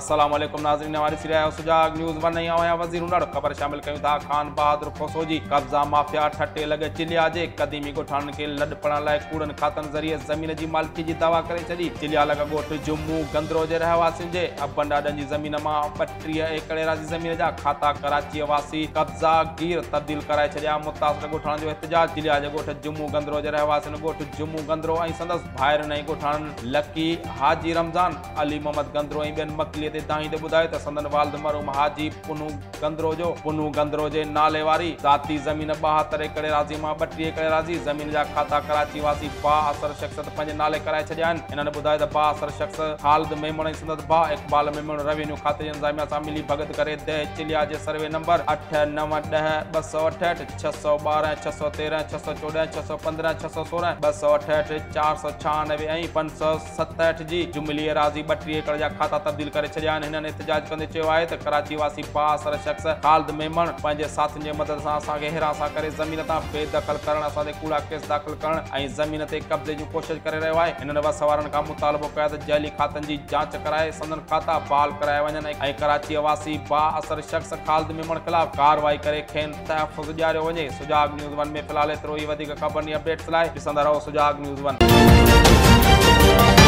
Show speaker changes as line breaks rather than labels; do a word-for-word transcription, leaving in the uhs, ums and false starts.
अस्सलाम वालेकुम नाज़रीन, हमारी सीरिया सुजाग न्यूज़ वन नहीं आया वज़ीर उनड़ खबर शामिल कयूं था। खान बहादुर फौसोजी कब्ज़ा माफिया ठटे लगे चिलिया जे क़दीमी ॻोठाणनि खे लॾ पढ़ण लाइ कूड़नि खातनि ज़रिए ज़मीन जी मालिकी जी दावा करे छॾी। चिलिया लॻा ॻोठ जम्मू गंदरो जे रहवासियुनि जे अबनि ॾाॾनि जी ज़मीन मां ॿटीह एकड़ राज़ी ज़मीन जा खाता कराची वासी कब्ज़ा गीर तब्दील कराए छॾिया। मुतासिर ॻोठाणनि जो एहतजाज चिलिया जे ॻोठ जम्मू गंदरो जे रहवासियुनि ॻोठ जम्मू गंदरो ऐं संदसि भाइरनि ऐं ॻोठाणनि लकी हाजी रमज़ान अली मोहम्मद गंदरो ऐं ॿियनि मकली ते दाईंदे ॿुधायो त संदन वालिद मरहूम हाजी पुनू गंदरो जो पुनू गंदरो जे नाले वारी ज़ाती ज़मीन ॿाहतरि एकड़ राज़ी मां ॿटीह एकड़ राज़ी ज़मीन जा खाता कराची वासी बा असर शख़्स पंहिंजे नाले कराए छॾिया आहिनि। हिननि ॿुधायो त बा असर शख़्स ख़ालिद मेमण ऐं संदसि भाउ इक़बाल मेमण रेवेन्यू खाते जे इंतज़ामिया सां मिली भगत करे दह चिलिया जे सर्वे नंबर अठ नव ॾह ॿ सौ अठहठि छह सौ ॿारहं छह सौ तेरहं छह सौ चोॾहं छह सौ पंद्रहं छह सौ सोरहं ॿ सौ अठहठि चारि सौ छहानवे ऐं पंज सौ सतहठि जी जुमिली राज़ी ॿटीह एकड़ जा खाता तब्दील करे छॾिया आहिनि। हिननि एहतजाज कंदे चयो आहे त कराची वासी बा असर शख़्स ख़ालिद मेमण पंहिंजे साथियुनि जे मदद सां असांखे हिरासा करे ज़मीन तां बेदख़ल करणु, असां ते कूड़ा केस दाख़िल करणु ऐं ज़मीन ते कब्ज़े जी कोशिशि करे रहियो आहे। हिननि वस वारनि खां मुतालबो कयो त जैली खातनि जी जांच कराए संदन खाता बहाल कराए वञनि ऐं कराची वासी बा असर शख़्स ख़ालिद मेमण ख़िलाफ़ कार्रवाई करे खेनि तहफ़ुज़ ॾियारियो वञे। सुजाग न्यूज़ वन में फ़िलहाल एतिरो ई। वधीक ख़बरनि जी अपडेट्स लाइ ॾिसंदा रहो सुजाग न्यूज़ वन।